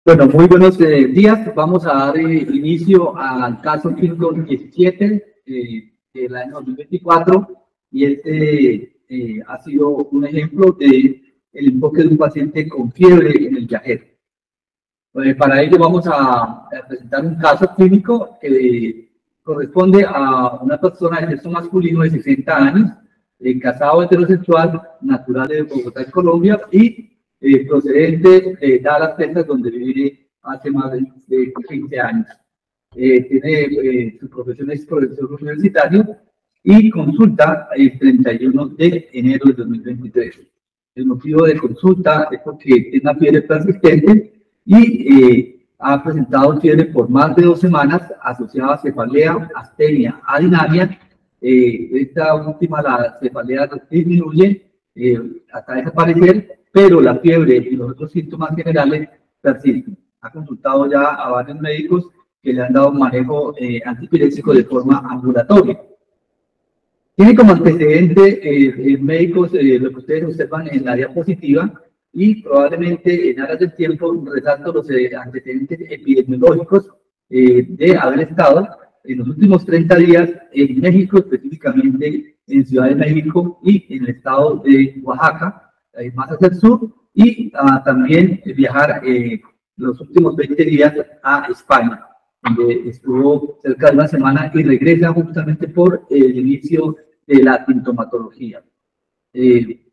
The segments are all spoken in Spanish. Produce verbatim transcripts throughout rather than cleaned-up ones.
Bueno, muy buenos eh, días. Vamos a dar eh, inicio al caso clínico diecisiete eh, del año dos mil veinticuatro, y este eh, ha sido un ejemplo de el enfoque de un paciente con fiebre en el viajero. Eh, para ello vamos a, a presentar un caso clínico que corresponde a una persona de sexo masculino de sesenta años, eh, casado heterosexual, natural de Bogotá, en Colombia, y Eh, procedente de Dallas, Texas, donde vive hace más de, de quince años. Eh, tiene eh, su profesión es profesor universitario y consulta el treinta y uno de enero de dos mil veintitrés. El motivo de consulta es porque tiene una fiebre persistente y eh, ha presentado fiebre por más de dos semanas asociada a cefalea, astenia, adinamia. Eh, esta última, la cefalea, disminuye eh, hasta desaparecer, pero la fiebre y los otros síntomas generales persisten. Ha consultado ya a varios médicos que le han dado manejo eh, antipiréxico de forma ambulatoria. Tiene como antecedente eh, eh, médicos eh, lo que ustedes observan en la diapositiva, y probablemente en aras del tiempo resalto los eh, antecedentes epidemiológicos eh, de haber estado en los últimos treinta días en México, específicamente en Ciudad de México y en el estado de Oaxaca, más hacia el sur, y uh, también viajar eh, los últimos veinte días a España, donde estuvo cerca de una semana y regresa justamente por el inicio de la sintomatología. Eh,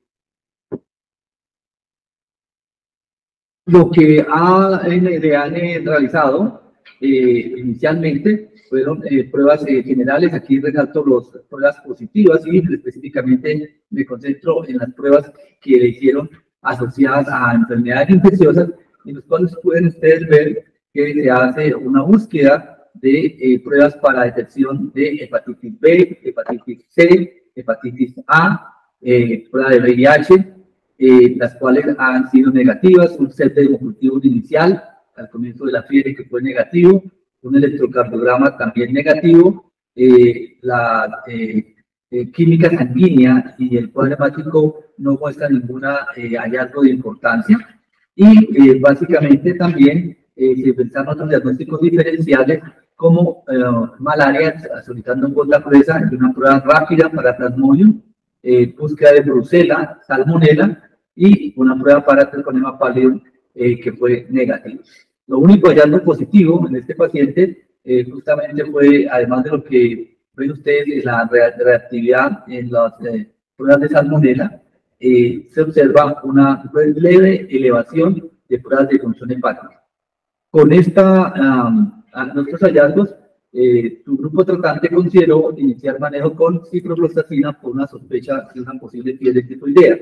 lo que ha, eh, le han eh, realizado eh, inicialmente fueron eh, pruebas eh, generales. Aquí resalto las pruebas positivas y específicamente me concentro en las pruebas que le hicieron asociadas a enfermedades infecciosas, en los cuales pueden ustedes ver que se hace una búsqueda de eh, pruebas para detección de hepatitis B, hepatitis C, hepatitis A, eh, prueba de V I H, eh, las cuales han sido negativas, un set de cultivos inicial al comienzo de la fiebre que fue negativo, un electrocardiograma también negativo, eh, la eh, eh, química sanguínea y el cuadro hemático no muestra ninguna eh, hallazgo de importancia, y eh, básicamente también eh, se pensaron otros diagnósticos diferenciales como eh, malaria, solicitando un gota presa, una prueba rápida para plasmodium, eh, búsqueda de brucela, salmonela, y una prueba para Treponema pallidum eh, que fue negativa. Lo único hallazgo positivo en este paciente eh, justamente fue, además de lo que ven ustedes, la reactividad en las eh, pruebas de salmonela, eh, se observa una leve elevación de pruebas de función hepática. Con esta, um, nuestros hallazgos, eh, su grupo tratante consideró iniciar manejo con ciprofloxacina por una sospecha de una posible fiebre tifoidea.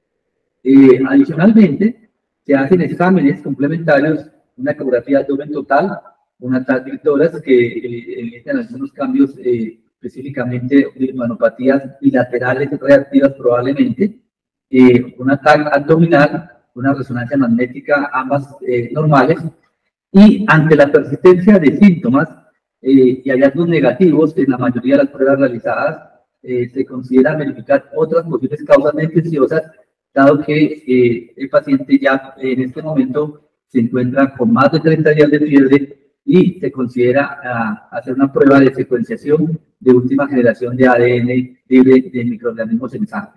Eh, adicionalmente, se hacen exámenes complementarios, una ecografía de abdomen total, una T A C de horas que eh, evidencian algunos cambios eh, específicamente de hermanopatías bilaterales reactivas probablemente, eh, una T A C abdominal, una resonancia magnética, ambas eh, normales, y ante la persistencia de síntomas eh, y hallazgos negativos en la mayoría de las pruebas realizadas, eh, se considera verificar otras posibles causas infecciosas, dado que eh, el paciente ya en este momento se encuentra con más de treinta días de fiebre y se considera uh, hacer una prueba de secuenciación de última generación de A D N libre de microorganismos en sangre.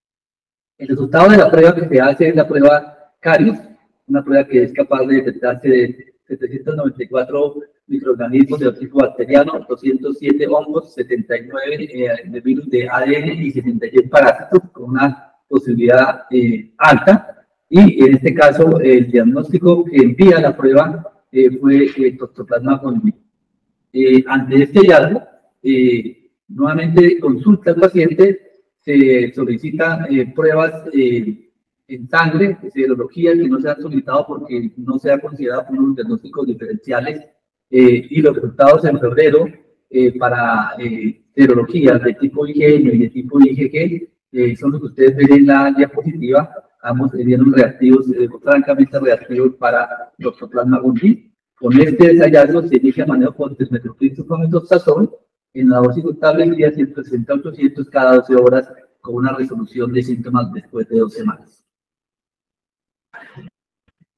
El resultado de la prueba que se hace es la prueba Carius, una prueba que es capaz de detectarse de setecientos noventa y cuatro microorganismos de tipo bacteriano, doscientos siete hongos, setenta y nueve eh, de virus de A D N y setenta y seis parásitos, con una posibilidad eh, alta, y en este caso el diagnóstico que envía la prueba eh, fue eh, Toxoplasma gondii. Eh, ante este hallazgo, eh, nuevamente consulta al paciente, se solicitan eh, pruebas eh, en sangre, serologías que no se han solicitado porque no se ha considerado como unos diagnósticos diferenciales, eh, y los resultados en febrero eh, para eh, serologías de tipo IgM y de tipo IgG Eh, son los que ustedes ven en la diapositiva. Ambos dieron reactivos, eh, francamente reactivos para Toxoplasma gondii. Con este hallazgo se inicia manejo con desmetroflexo con metoxazol en la dosis estable día ciento sesenta a ochocientos cada doce horas, con una resolución de síntomas después de dos semanas.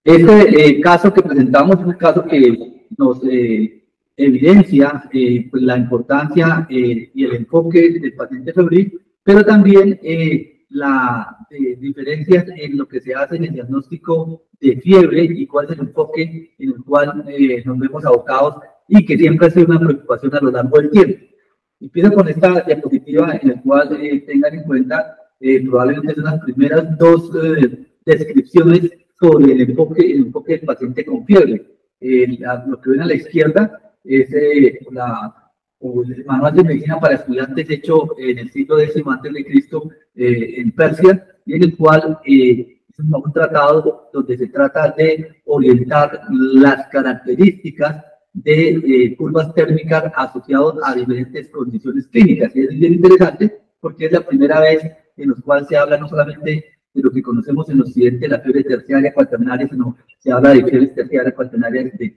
Este eh, caso que presentamos es un caso que nos eh, evidencia eh, pues la importancia eh, y el enfoque del paciente febril, pero también eh, la eh, diferencias en lo que se hace en el diagnóstico de fiebre y cuál es el enfoque en el cual eh, nos vemos abocados y que siempre ha sido una preocupación a lo largo del tiempo. Empiezo con esta diapositiva en la cual eh, tengan en cuenta eh, probablemente son las primeras dos eh, descripciones sobre el enfoque, el enfoque del paciente con fiebre. Eh, la, lo que ven a la izquierda es eh, la, o el manual de medicina para estudiantes hecho en el siglo décimo antes de Cristo eh, en Persia, y en el cual eh, es un, un tratado donde se trata de orientar las características de eh, curvas térmicas asociadas a diferentes condiciones clínicas. Y es bien interesante porque es la primera vez en la cual se habla no solamente de lo que conocemos en Occidente, la fiebre terciaria cuaternaria, sino se habla de fiebres terciarias cuaternarias de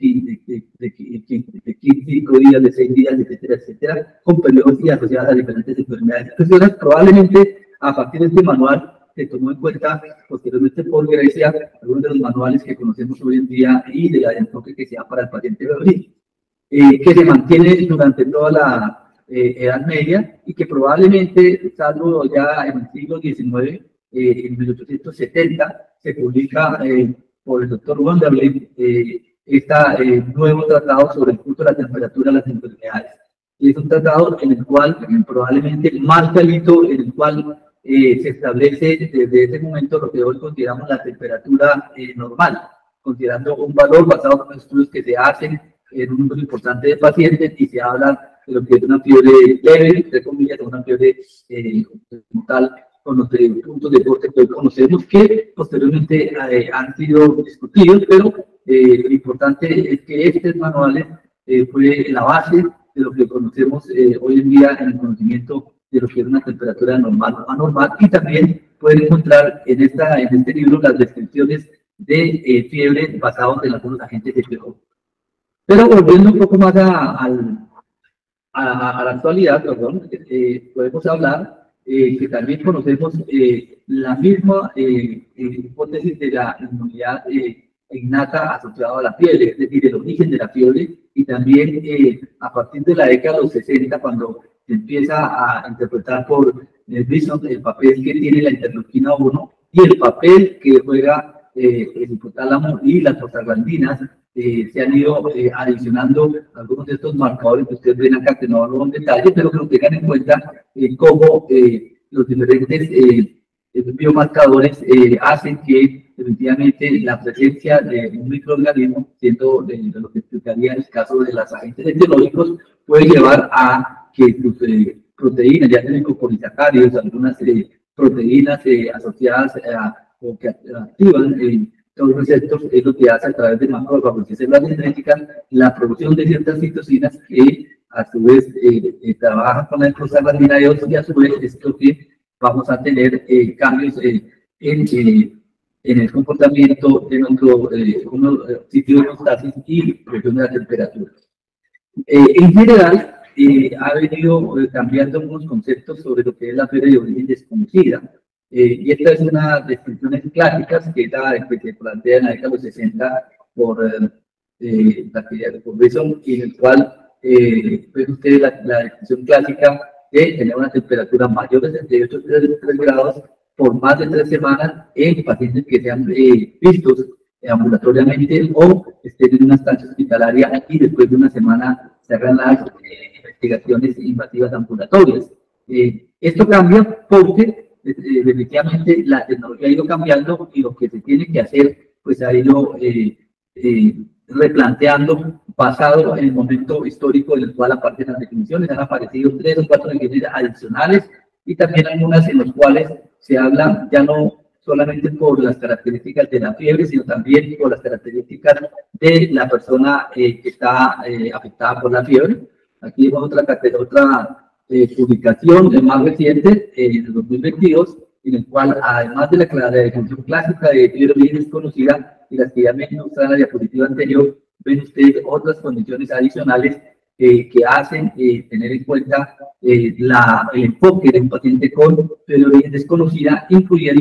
cinco días, de seis días, etcétera, etcétera, con periodos y asociadas a diferentes enfermedades. Entonces, probablemente a partir de este manual se tomó en cuenta posteriormente por Grecia algunos de los manuales que conocemos hoy en día y de la enfoque que se da para el paciente febril, eh, que se mantiene durante toda la eh, Edad Media y que probablemente, salvo ya en el siglo diecinueve, eh, en mil ochocientos setenta, se publica eh, por el doctor Wanderley eh, este nuevo tratado sobre el culto de la temperatura de las enfermedades. Y es un tratado en el cual probablemente marca el hito en el cual eh, se establece desde ese momento lo que hoy consideramos la temperatura eh, normal, considerando un valor basado en los estudios que se hacen en un número importante de pacientes y se habla de lo que es una fiebre leve, entre comillas, una fiebre eh, como tal, con los puntos de corte que hoy conocemos, que posteriormente eh, han sido discutidos, pero eh, lo importante es que estos manuales eh, fue la base de lo que conocemos eh, hoy en día en el conocimiento de lo que es una temperatura normal o anormal, y también pueden encontrar en, esta, en este libro las descripciones de eh, fiebre basadas en algunos agentes de fiebre. Pero volviendo un poco más a, a, a, a la actualidad, perdón, eh, podemos hablar Eh, que también conocemos eh, la misma eh, eh, hipótesis de la inmunidad eh, innata asociada a la fiebre, es decir, el origen de la fiebre, y también eh, a partir de la década de los sesenta, cuando se empieza a interpretar por eh, Brisson el papel que tiene la interleuquina uno y el papel que juega eh, el hipotálamo y las prostaglandinas. Eh, se han ido eh, adicionando algunos de estos marcadores que ustedes ven acá, que no hablo en detalle, pero que lo tengan en cuenta eh, cómo eh, los diferentes eh, biomarcadores eh, hacen que definitivamente la presencia de un microorganismo, siendo de, de lo que explicaría en el caso de los agentes etiológicos, puede llevar a que sus eh, proteínas, ya sean copolisacáridos, algunas eh, proteínas eh, asociadas a, o que activan eh, los receptores, es lo que hace a través de macrófagos y células dendríticas la producción de ciertas citocinas que a su vez eh, eh, trabajan con la prostaglandina dos y a su vez es lo que vamos a tener eh, cambios eh, en, eh, en el comportamiento de nuestro eh, uno, eh, sitio de homeostasis y presión de la temperatura. Eh, en general, eh, ha venido eh, cambiando algunos conceptos sobre lo que es la fiebre de origen desconocida. Eh, y esta es una descripciones clásicas que, era, que se plantea en la década de los sesenta por eh, la actividad de Brisson, y en el cual eh, ven ustedes la, la descripción clásica de tener una temperatura mayor de sesenta y ocho punto tres grados por más de tres semanas en pacientes que sean eh, vistos ambulatoriamente o estén en una estancia hospitalaria y después de una semana se hagan las eh, investigaciones invasivas ambulatorias. Eh, esto cambia porque Eh, definitivamente la tecnología ha ido cambiando y lo que se tiene que hacer pues ha ido eh, eh, replanteando basado en el momento histórico en el cual aparecen las definiciones. Han aparecido tres o cuatro definiciones adicionales y también algunas en las cuales se habla ya no solamente por las características de la fiebre, sino también por las características de la persona eh, que está eh, afectada por la fiebre. Aquí vemos otra otra Eh, publicación de más reciente, eh, en el dos mil veintidós, en el cual, además de la, la definición clásica de fiebre bien desconocida y las que ya me mostré en la diapositiva anterior, ven ustedes otras condiciones adicionales eh, que hacen eh, tener en cuenta eh, la, el enfoque de un paciente con fiebre bien desconocida, incluyendo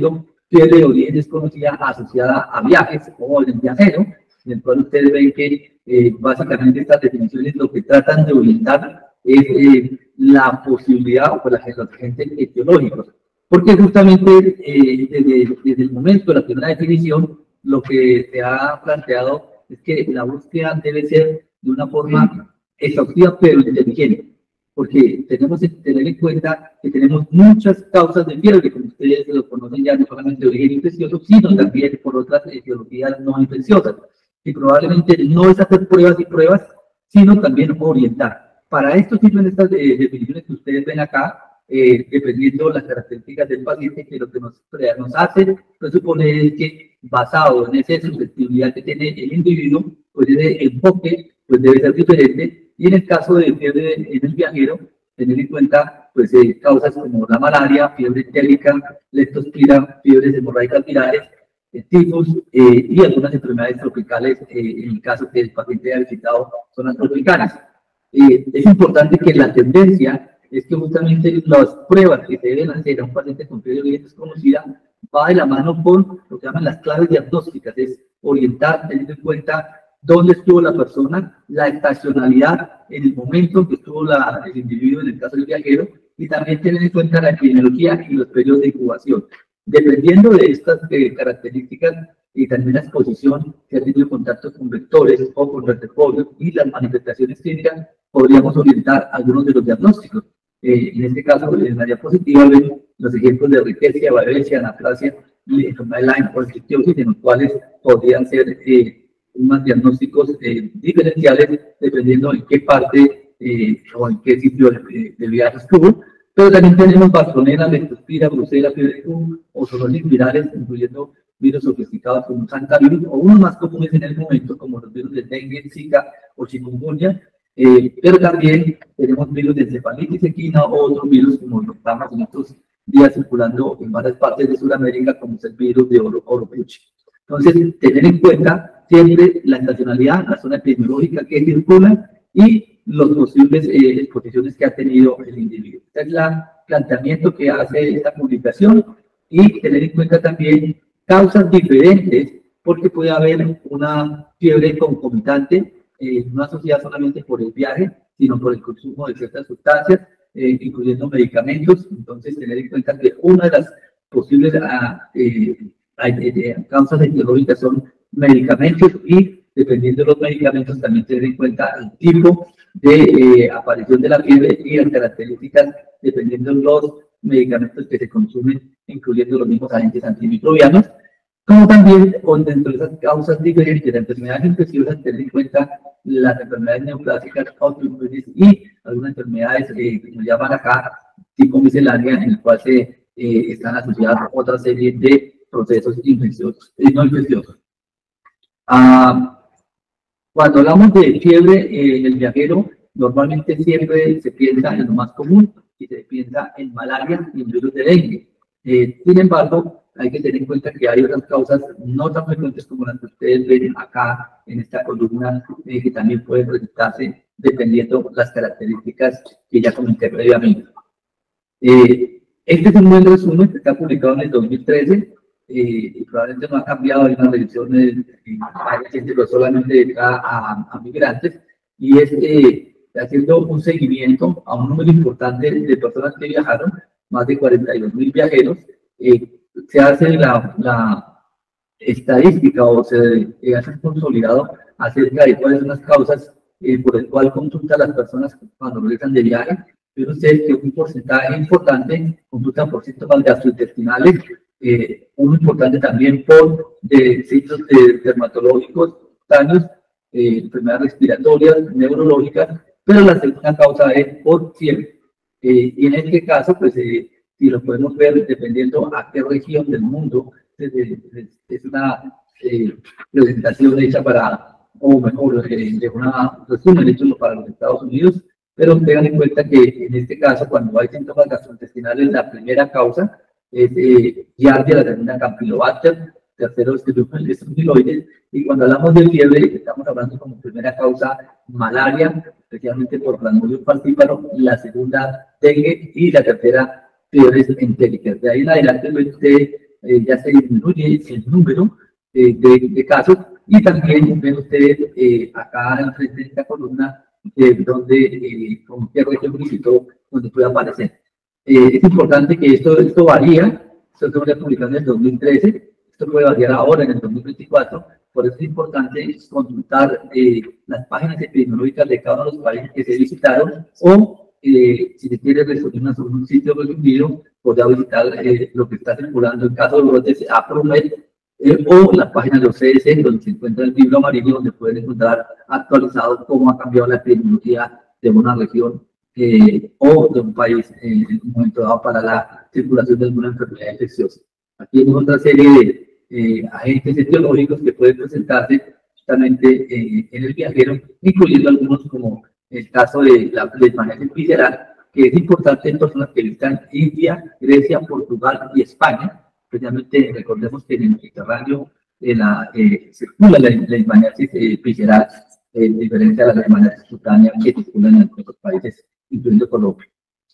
fiebre de origen desconocida asociada a viajes o en el viajero, en el cual ustedes ven que eh, básicamente estas definiciones lo que tratan de orientar es eh, la posibilidad o la los agentes etiológicos, porque justamente eh, desde, desde el momento de la primera definición, lo que se ha planteado es que la búsqueda debe ser de una forma exhaustiva pero inteligente, porque tenemos que tener en cuenta que tenemos muchas causas de fiebre, como ustedes lo conocen ya, no solamente de origen infeccioso, sino también por otras etiologías no infecciosas. Y probablemente no es hacer pruebas y pruebas, sino también orientar. Para esto sirven estas eh, definiciones que ustedes ven acá, eh, dependiendo de las características del paciente, que lo que nos, nos hace presuponer es que, basado en esa susceptibilidad que tiene el individuo, pues ese enfoque pues debe ser diferente. Y en el caso de fiebre en el viajero, tener en cuenta pues, eh, causas como la malaria, fiebre entérica, leptospira, fiebres hemorrágicas virales, eh, tifus eh, y algunas enfermedades tropicales, eh, en el caso que el paciente haya visitado zonas tropicales. Eh, es importante que la tendencia es que justamente las pruebas que se deben hacer a un paciente con fiebre de origen desconocida va de la mano con lo que llaman las claves diagnósticas, es orientar, teniendo en cuenta dónde estuvo la persona, la estacionalidad en el momento en que estuvo la, el individuo, en el caso del viajero, y también tener en cuenta la epidemiología y los periodos de incubación. Dependiendo de estas eh, características y también la exposición, si ha tenido contacto con vectores o con reservorios y las manifestaciones clínicas, podríamos orientar algunos de los diagnósticos. Eh, en este caso, en la diapositiva ven los ejemplos de riqueza, valencia, anaplasia y enfermedad de Lyme o estrictiosis, en los cuales podrían ser eh, unos diagnósticos eh, diferenciales dependiendo en qué parte eh, o en qué sitio de, de viaje estuvo. Pero también tenemos bastonera, leptospira, brucela, fiebre común o zoonosis virales, incluyendo virus sofisticados como hantavirus o unos más comunes en el momento, como los virus de dengue, zika o chikungunya. Eh, pero también tenemos virus de encefalitis equina o otros virus como los que estamos en estos días circulando en varias partes de Sudamérica, como es el virus de oro, oropuche. Entonces, tener en cuenta siempre la estacionalidad, la zona epidemiológica que circula y las posibles eh, exposiciones que ha tenido el individuo. Este es el planteamiento que hace esta publicación y tener en cuenta también causas diferentes, porque puede haber una fiebre concomitante, eh, no asociada solamente por el viaje, sino por el consumo de ciertas sustancias, eh, incluyendo medicamentos. Entonces, tener en cuenta que una de las posibles ah, eh, causas etiológicas son medicamentos y, dependiendo de los medicamentos, también tener en cuenta el tipo de eh, aparición de la fiebre y las características, dependiendo de los medicamentos que se consumen, incluyendo los mismos agentes antimicrobianos, como también dentro de esas causas diferentes de las enfermedades infecciosas, tener en cuenta las enfermedades neoplásicas, autoinmunes y algunas enfermedades eh, que nos llaman acá tipo miscelánea, en el cual se eh, están asociadas otra serie de procesos infecciosos y no infecciosos. Ah, cuando hablamos de fiebre en eh, el viajero, normalmente siempre se piensa en lo más común y se piensa en malaria y en virus de dengue. Eh, sin embargo, hay que tener en cuenta que hay otras causas no tan frecuentes como las que ustedes ven acá en esta columna, eh, que también pueden presentarse dependiendo las características que ya comenté previamente. Eh, este es un buen resumen que está publicado en el dos mil trece. Eh, y probablemente no ha cambiado, hay una revisión de, de solamente a, a, a migrantes, y es eh, haciendo un seguimiento a un número importante de personas que viajaron, más de cuarenta y dos mil viajeros. Eh, se hace la, la estadística o se eh, hace consolidado acerca de cuáles son las causas eh, por el cual consultan las personas cuando regresan de viaje. Pero ustedes que un porcentaje importante consultan por síntomas gastrointestinales, eh, uno importante también por de signos de, dermatológicos, cutáneos, eh, enfermedades respiratorias, neurológicas, pero la segunda causa es por fiebre. Eh, y en este caso, pues, eh, si lo podemos ver dependiendo a qué región del mundo, es, es, es una eh, presentación hecha para, o mejor, eh, de una resumen hecho para los Estados Unidos, pero tengan en cuenta que en este caso, cuando hay síntomas gastrointestinales, la primera causa es eh, Giardia, la segunda Campylobacter, tercero Staphylococcus, y cuando hablamos de fiebre, estamos hablando como primera causa malaria, especialmente por Plasmodium falciparum, la segunda dengue y la tercera fiebres entéricas. De ahí en adelante usted eh, ya se disminuye el número eh, de, de casos, y también ven ustedes eh, acá en frente de esta columna eh, donde, eh, con qué región visitó, donde puede aparecer. Eh, es importante que esto, esto varía, esto se va publicado en el dos mil trece, esto puede variar ahora en el dos mil veinticuatro, por eso es importante consultar eh, las páginas epidemiológicas de cada uno de los países que se visitaron, o eh, si se quiere resolver sobre un sitio resumido, podrá visitar eh, lo que está circulando en caso de brotes APROMED, eh, o la página de los C D C, donde se encuentra el libro amarillo, donde pueden encontrar actualizado cómo ha cambiado la epidemiología de una región eh, o de un país eh, en un momento dado para la circulación de alguna enfermedad infecciosa. Aquí hay otra serie de eh, agentes etiológicos que pueden presentarse justamente eh, en el viajero, incluyendo algunos como el caso de la leishmaniasis visceral, que es importante en personas que visitan India, Grecia, Portugal y España. Especialmente recordemos que en el Mediterráneo eh, la, eh, circula la leishmaniasis eh, visceral, eh, en diferencia de la leishmaniasis cutánea que circula en otros países, incluyendo Colombia.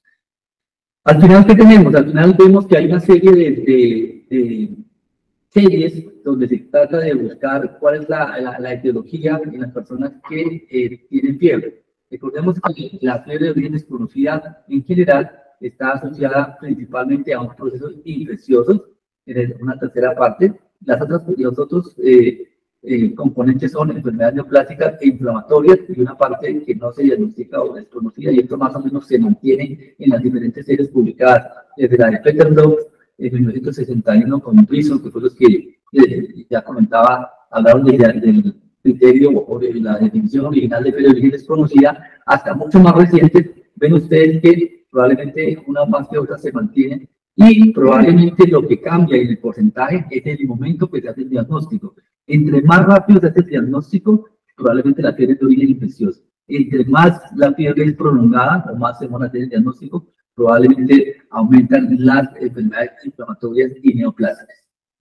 Al final, ¿qué tenemos? Al final vemos que hay una serie de, de, de series donde se trata de buscar cuál es la, la, la etiología en las personas que eh, tienen fiebre. Recordemos que la fiebre de origen desconocida en general está asociada principalmente a unos procesos infecciosos, en una tercera parte. Las otras, los otros eh, eh, componentes son enfermedades neoplásicas e inflamatorias, y una parte que no se diagnostica o desconocida, y esto más o menos se mantiene en las diferentes series publicadas, desde la de Peter Dobbs en mil novecientos sesenta y uno con Brisson, que fue los que eh, ya comentaba, hablaron de, de, del criterio o de la definición original de fiebre de origen desconocida, hasta mucho más recientes. Ven ustedes que probablemente una más que otra se mantienen, y probablemente lo que cambia en el porcentaje es el momento que se hace el diagnóstico. Entre más rápido se hace el diagnóstico, probablemente la fiebre es de origen infeccioso. Entre más la fiebre es prolongada o más se demora hacer el diagnóstico, probablemente aumentan las enfermedades inflamatorias y neoplásicas.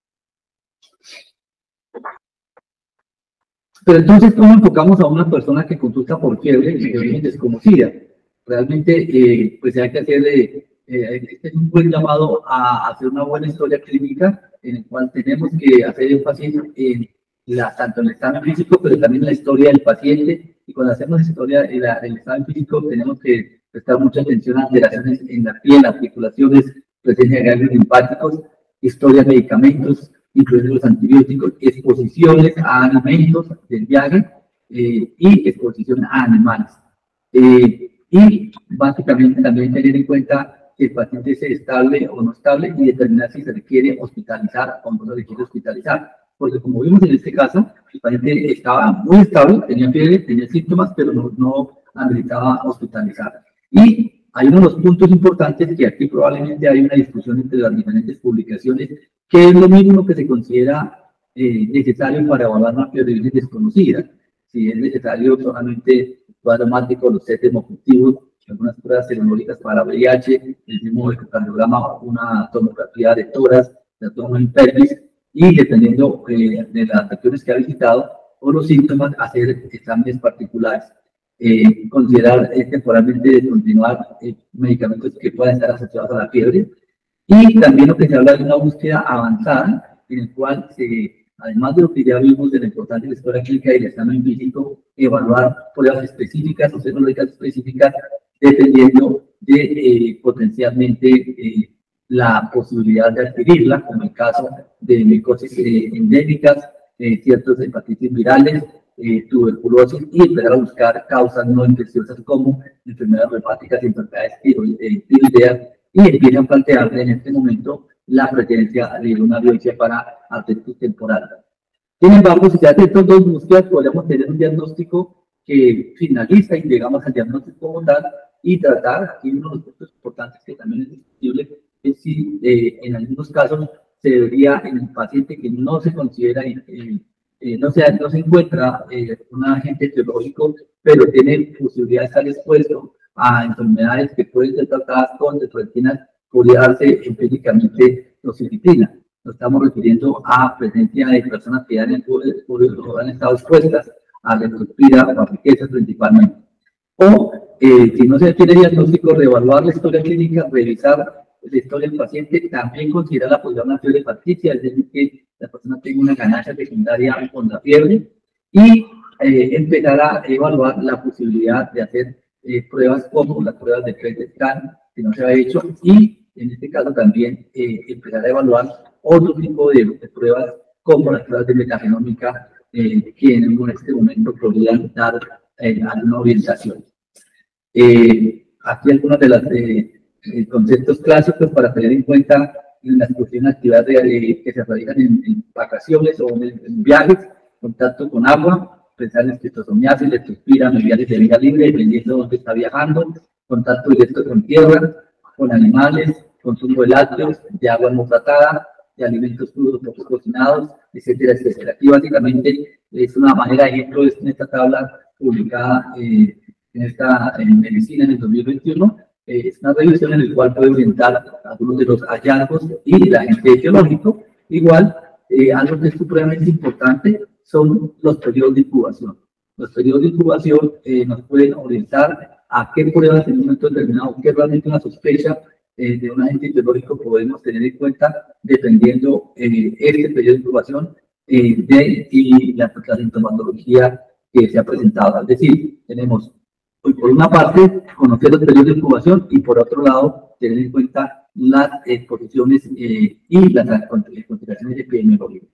Pero entonces, ¿cómo enfocamos a una persona que consulta por fiebre de origen desconocida? Realmente, eh, pues hay que hacerle, eh, este es un buen llamado a hacer una buena historia clínica, en el cual tenemos que hacer énfasis en la, tanto en el examen físico, pero también en la historia del paciente. Y cuando hacemos la historia del examen físico, tenemos que prestar mucha atención a alteraciones en la piel, articulaciones, presencia de ganglios linfáticos, historia de medicamentos, incluyendo los antibióticos, exposiciones a alimentos del viaje eh, y exposición a animales. Eh, y básicamente también tener en cuenta que el paciente sea estable o no estable, y determinar si se requiere hospitalizar o no se requiere hospitalizar. Porque como vimos en este caso, el paciente estaba muy estable, tenía fiebre, tenía síntomas, pero no, no ameritaba hospitalizar. Y hay uno de los puntos importantes que aquí probablemente hay una discusión entre las diferentes publicaciones, que es lo mínimo que se considera eh, necesario para evaluar una fiebre de origen desconocida. Si es necesario solamente cuadro mático, los test hemocultivos, algunas pruebas serológicas para V I H, el mismo ecocardiograma, una tomografía de tórax, de abdomen y pelvis, y dependiendo eh, de las regiones que ha visitado o los síntomas, hacer exámenes particulares. Eh, considerar eh, temporalmente descontinuar eh, medicamentos que puedan estar asociados a la fiebre, y también lo que se habla de una búsqueda avanzada, en el cual se, además de lo que ya vimos de la importancia de la historia clínica y el examen físico, evaluar pruebas específicas o serológicas específicas, dependiendo de eh, potencialmente eh, la posibilidad de adquirirla, como el caso de micosis eh, endémicas, eh, ciertas hepatitis virales, eh, tuberculosis, y empezar a buscar causas no infecciosas como enfermedades reumáticas y enfermedades tiroideas, y empiezan a plantear en este momento la presencia de una biopsia para artritis temporal. Sin embargo, si se hacen estas dos búsquedas, podríamos tener un diagnóstico que finaliza y llegamos al diagnóstico como tal, y tratar, aquí uno de los puntos importantes que también es discutible, es si eh, en algunos casos se debería, en el paciente que no se considera, eh, eh, no, se, no se encuentra eh, un agente etiológico, pero tiene posibilidad de estar expuesto a enfermedades que pueden ser tratadas con tetrodotoxinas, podría darse empíricamente toxicitina. Nos estamos refiriendo a presencia de personas que han, han estado expuestas a leptospira o a riquezas principalmente. O, eh, si no se tiene diagnóstico, reevaluar la historia clínica, revisar la historia del paciente, también considera la posibilidad de una fiebre facticia, es decir, que la persona tenga una ganancia secundaria con la fiebre, y eh, empezar a evaluar la posibilidad de hacer eh, pruebas como las pruebas de P E T scan, que no se ha hecho, y en este caso también eh, empezar a evaluar otro tipo de, de pruebas como las pruebas de metagenómica eh, que en este momento podrían dar eh, alguna orientación. Eh, aquí algunos de los eh, eh, conceptos clásicos para tener en cuenta en las cuestiones de actividades de, que se realizan en, en vacaciones o en, en viajes: contacto con agua, pensar en esquistosomiasis, leptospira, mediales de vida libre, dependiendo de dónde está viajando, contacto directo con tierra, con animales, consumo de lácteos, de agua no tratada, de alimentos crudos poco cocinados, etcétera, etcétera. Aquí básicamente es una manera de ejemplo en esta tabla publicada eh, en esta en medicina en el dos mil veintiuno. Eh, es una revisión en la cual puede orientar algunos de los hallazgos y el agente etiológico. Igual, eh, algo que es supremamente importante son los periodos de incubación. Los periodos de incubación eh, nos pueden orientar a qué pruebas en un momento determinado, qué realmente una sospecha eh, de un agente etiológico podemos tener en cuenta dependiendo eh, este periodo de incubación eh, de, y la, la sintomatología que se ha presentado. Es decir, tenemos pues, por una parte conocer los periodos de incubación y por otro lado tener en cuenta las exposiciones eh, y las consideraciones epidemiológicas.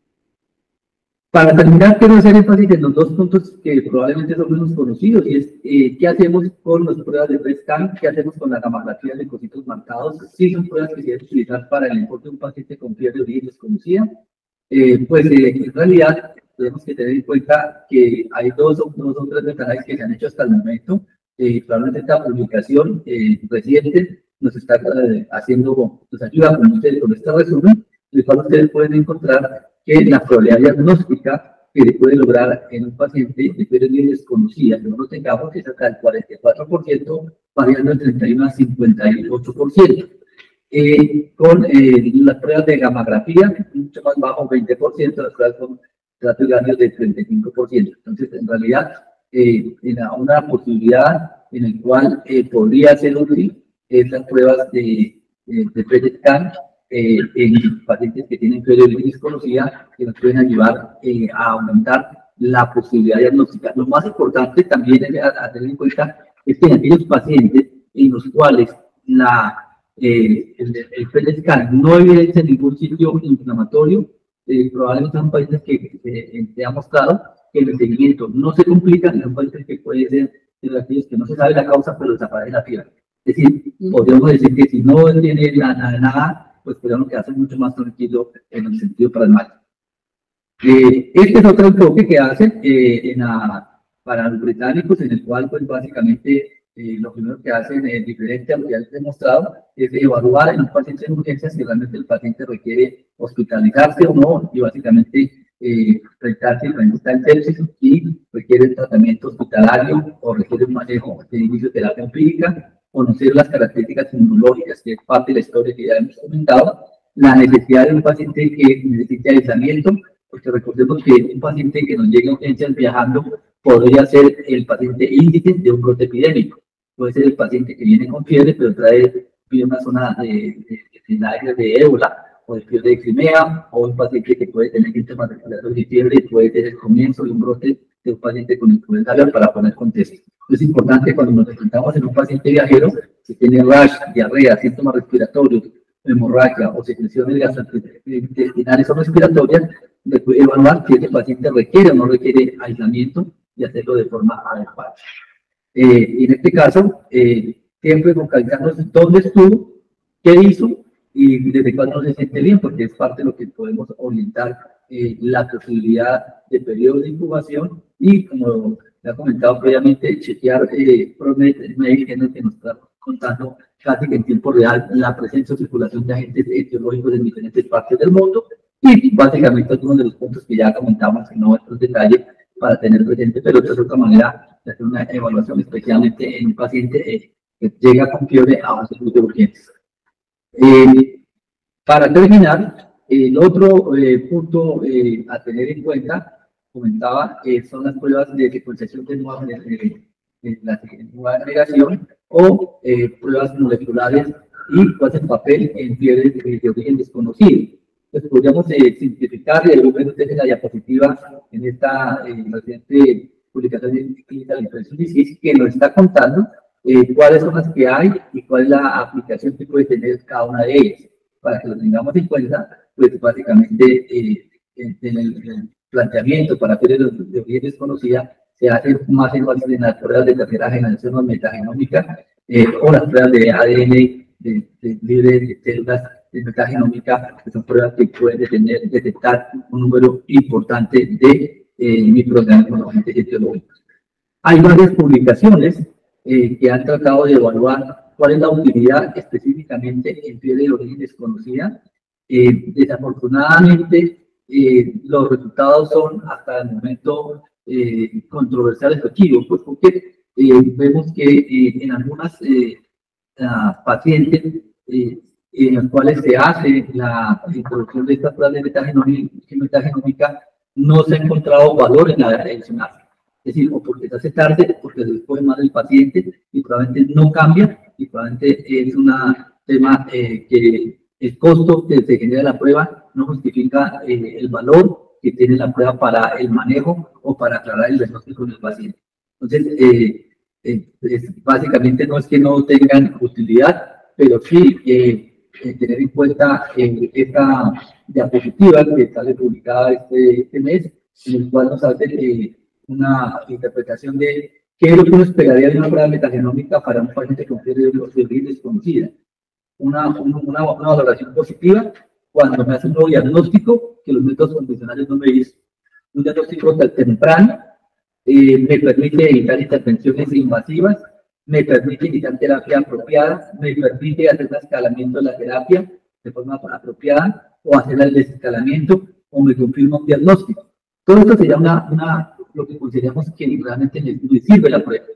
Para terminar, quiero hacer énfasis en los dos puntos que probablemente son menos conocidos, y es eh, qué hacemos con las pruebas de P E T scan, qué hacemos con la gamografía de leucocitos marcados. Sí son pruebas que se deben utilizar para el enfoque de un paciente con fiebre de origen desconocida. Eh, pues eh, en realidad tenemos que tener en cuenta que hay dos o, dos o tres metaanálisis que se han hecho hasta el momento. Eh, probablemente esta publicación eh, reciente nos está eh, haciendo, nos ayuda con, ustedes, con este resumen, en el cual ustedes pueden encontrar que la probabilidad diagnóstica que se puede lograr en un paciente de fiebre desconocida, que no lo tengamos, que es hasta el cuarenta y cuatro por ciento, variando del treinta y uno al cincuenta y ocho por ciento. Eh, con eh, las pruebas de gamografía, mucho más bajo, veinte por ciento, las pruebas con tratos diarios de treinta y cinco por ciento. Entonces, en realidad, eh, en una posibilidad en la cual eh, podría ser útil es las pruebas de, de, de P E T scan eh, en pacientes que tienen fiebre desconocida, que nos pueden ayudar eh, a aumentar la posibilidad diagnóstica. Lo más importante también es a, a tener en cuenta es que en aquellos pacientes en los cuales la Eh, el, el P E T scan no evidencia ningún sitio inflamatorio, eh, probablemente son pacientes que, que, que se ha mostrado que el seguimiento no se complica, y son pacientes que pueden ser de aquellos que no se sabe la causa, pero desaparece la fiebre. Es decir, podríamos decir que si no tiene nada, nada pues podríamos quedarse mucho más tranquilos en el sentido pragmático. Eh, este es otro enfoque que hacen eh, en la, para los británicos, en el cual pues básicamente Eh, lo primero que hacen, eh, diferente a lo que ya les he demostrado, es evaluar en un paciente en urgencias si realmente el paciente requiere hospitalizarse o no, y básicamente eh, revisar si realmente está en sepsis y requiere tratamiento hospitalario o requiere un manejo de inicio de terapia empírica, conocer las características inmunológicas, que es parte de la historia que ya hemos comentado, la necesidad de un paciente que necesite aislamiento, porque recordemos que un paciente que nos llegue a urgencias viajando podría ser el paciente índice de un brote epidémico. Puede ser el paciente que viene con fiebre, pero trae vive una zona de, de, de, de, de ébola o de fiebre de Crimea, o un paciente que puede tener síntomas respiratorios y fiebre y puede ser el comienzo de un brote de un paciente con influenza aviar, para poner contexto. Es importante cuando nos enfrentamos en un paciente viajero que tiene rash, diarrea, síntomas respiratorios, hemorragia o secreciones gastrointestinales o respiratorias, de evaluar si ese paciente requiere o no requiere aislamiento y hacerlo de forma adecuada. Eh, en este caso, eh, siempre focalizarnos en dónde estuvo, qué hizo y desde cuándo se siente bien, porque es parte de lo que podemos orientar eh, la posibilidad de periodo de incubación y, como ya he comentado previamente, chequear eh, PROMED, que es el que nos está contando casi que en tiempo real la presencia o circulación de agentes etiológicos en diferentes partes del mundo, y básicamente algunos de los puntos que ya comentamos, que no estos detalles, para tener presente, pero de otra manera de hacer una evaluación especialmente en un paciente eh, que llega con fiebre a un servicio de urgencias. Eh, para terminar, el otro eh, punto eh, a tener en cuenta, comentaba, eh, son las pruebas de secuenciación de nueva, de, de, de la nueva generación o eh, pruebas moleculares y cuál es el papel en fiebres de, de origen desconocido. Entonces, podríamos eh, simplificar, y lo ven ustedes en la diapositiva, en esta eh, reciente publicación de Clinical Infectious Disease, que nos está contando eh, cuáles son las que hay y cuál es la aplicación que puede tener cada una de ellas. Para que lo tengamos en cuenta, pues básicamente eh, en, en, el, en el planteamiento para fiebres de, de origen desconocida se hace más énfasis en las pruebas de tercera generación o metagenómica eh, o las pruebas de A D N de, de, libre de células de metagenómica, que son pruebas que pueden detener, detectar un número importante de eh, microorganismos o agentes etiológicos. Hay varias publicaciones eh, que han tratado de evaluar cuál es la utilidad específicamente en fiebre de origen desconocida. Eh, desafortunadamente, eh, los resultados son hasta el momento eh, controversiales o equívocos, porque eh, vemos que eh, en algunas eh, uh, pacientes eh, en los cuales se hace la introducción de estas pruebas de metagenómica, no se ha encontrado valor en la adicional. Es decir, o porque se hace tarde, o porque se después más del paciente y probablemente no cambia, y probablemente es un tema eh, que el costo que se genera la prueba no justifica eh, el valor que tiene la prueba para el manejo o para aclarar el diagnóstico del paciente. Entonces, eh, eh, es, básicamente no es que no tengan utilidad, pero sí eh, eh, tener en cuenta eh, esta diapositiva que sale publicada este, este mes, en el cual nos hace eh, una interpretación de qué es lo que uno esperaría de una prueba metagenómica para un paciente con fiebre de origen desconocida. Una, una, una, una valoración positiva cuando me hace un nuevo diagnóstico que los métodos convencionales no me dicen. Un diagnóstico temprano eh, me permite evitar intervenciones invasivas, me permite iniciar terapia apropiada, me permite hacer el escalamiento de la terapia de forma apropiada o hacer el desescalamiento o me confirma un diagnóstico. Todo esto sería una, una, lo que consideramos que realmente le sirve la prueba.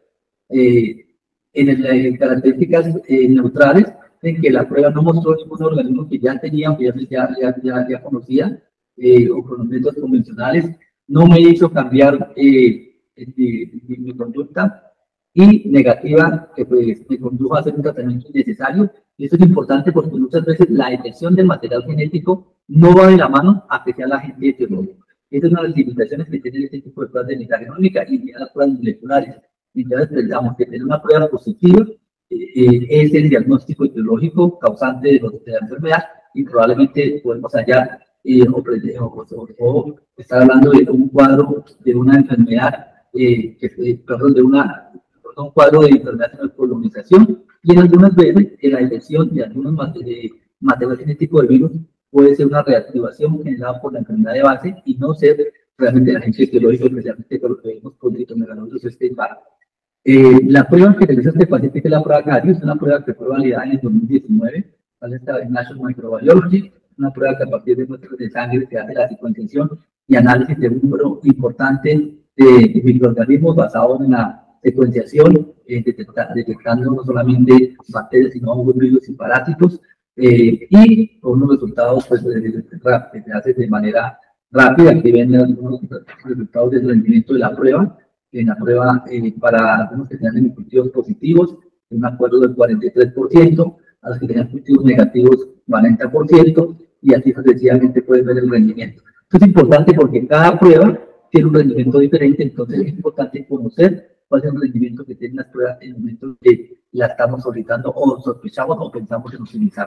Eh, en, el, en características eh, neutrales, en que la prueba no mostró ningún organismo que ya tenía, que ya, ya, ya, ya conocía, eh, o con los métodos convencionales, no me hizo cambiar eh, mi, mi, mi conducta, y negativa, que pues me condujo a hacer un tratamiento innecesario. Y esto es importante porque muchas veces la detección del material genético no va de la mano a que sea la agente etiológico. Esta es una de las limitaciones que tiene este tipo de pruebas de metagenómica y de las pruebas moleculares. Entonces, pensamos que tener una prueba positiva eh, es el diagnóstico etiológico causante de, los, de la enfermedad, y probablemente podemos hallar eh, o, o, o, o estar hablando de un cuadro de una enfermedad, eh, que, eh, perdón, de una, un cuadro de enfermedad de colonización, y en algunas veces en la detección de algunos materiales genéticos de virus puede ser una reactivación generada por la enfermedad de base y no ser realmente el agente etiológico, especialmente con lo que vemos con tritomegalosis este embargo. Eh, la prueba que realiza este paciente, que es la prueba Carius, es una prueba que fue validada en el dos mil diecinueve, ¿vale? Está en National Microbiology, una prueba que a partir de muestras de sangre se hace la secuenciación y análisis de un número importante de microorganismos basados en la secuenciación, eh, detecta, detectando no solamente bacterias, sino virus y parásitos, eh, y con unos resultados pues, que se hace de manera rápida. Aquí ven algunos resultados del rendimiento de la prueba. En la prueba, eh, para algunos que tenían cultivos positivos, un acuerdo del cuarenta y tres por ciento, a los que tenían cultivos negativos, cuarenta por ciento, y así sucesivamente pueden ver el rendimiento. Esto es importante porque cada prueba tiene un rendimiento diferente, entonces es importante conocer cuál es el rendimiento que tienen las pruebas en el momento que la estamos solicitando o sospechamos o pensamos en utilizar.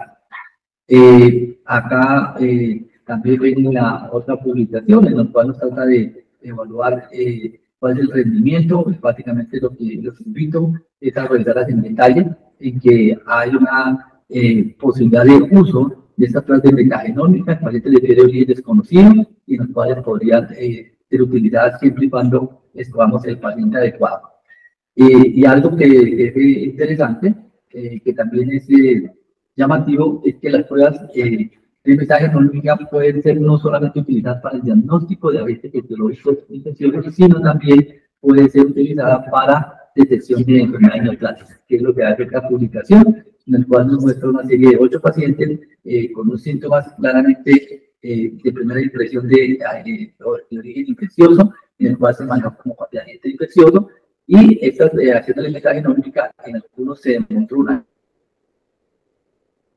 Eh, acá eh, también ven la otra publicación en la cual nos trata de evaluar eh, cuál es el rendimiento. Básicamente lo que los invito es a revisarlas en detalle, en que hay una eh, posibilidad de uso de estas pruebas de metagenómica en pacientes de fiebre de origen desconocido, y en los cuales podrían eh, ser utilizadas siempre y cuando escogamos el paciente adecuado. Eh, y algo que es interesante, eh, que también es eh, llamativo, es que las pruebas eh, de metagenómica pueden ser no solamente utilizadas para el diagnóstico de agentes etiológicos infecciosos, sino también puede ser utilizada para detección de enfermedades neoplásicas, que es lo que hace esta publicación, en el cual nos muestra una serie de ocho pacientes eh, con unos síntomas claramente eh, de primera impresión de, eh, de origen infeccioso, en el cual se maneja como agente infeccioso, y estas reacciones de metagenómica en algunos se demostró una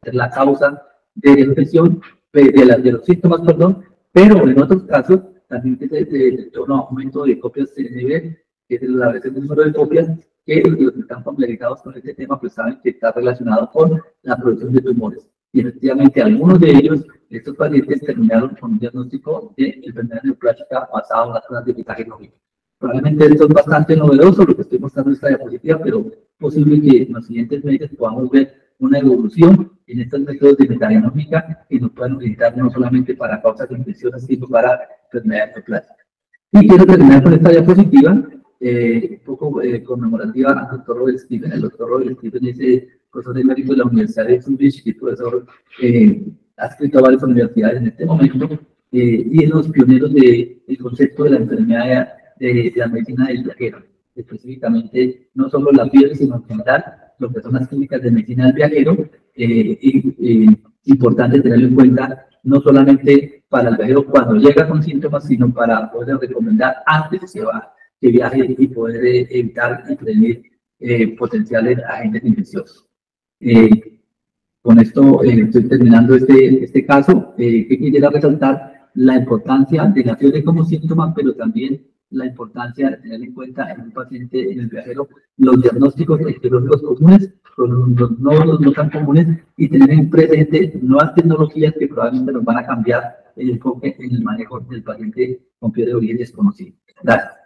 ser la causa de la infección, de, de, la, de los síntomas, perdón, pero en otros casos también se detectó un aumento de copias C N V, que es la vez el número de copias, que los que están familiarizados con este tema pues saben que está relacionado con la producción de tumores. Y efectivamente algunos de ellos, estos pacientes, terminaron con un diagnóstico de enfermedad neoplásica basado en las pruebas de picaje genómico. Probablemente esto es bastante novedoso, lo que estoy mostrando en esta diapositiva, pero es posible que en los siguientes meses podamos ver una evolución en estos métodos de metagenómica que nos puedan utilizar no solamente para causas de infecciones, sino para enfermedades neoplásicas. Y quiero terminar con esta diapositiva, eh, un poco eh, conmemorativa al doctor Robert Stephen. El doctor Robert Stephen es el profesor emérito de la Universidad de Zurich y profesor, eh, ha escrito a varias universidades en este momento, eh, y es los pioneros del de, concepto de la enfermedad de, de la medicina del viajero, específicamente no solo la fiebre, sino en general lo que son las clínicas de medicina del viajero, eh, y eh, importante tenerlo en cuenta, no solamente para el viajero cuando llega con síntomas, sino para poder recomendar antes de que, va, que viaje y poder eh, evitar y prevenir eh, potenciales agentes infecciosos. Eh, con esto eh, estoy terminando este, este caso, eh, que quisiera resaltar la importancia de la fiebre como síntoma, pero también la importancia de tener en cuenta en un paciente, en el viajero, los diagnósticos etiológicos comunes, los, los no, los no tan comunes, y tener en presente nuevas tecnologías que probablemente nos van a cambiar el enfoque en el manejo del paciente con fiebre de origen desconocido. Gracias.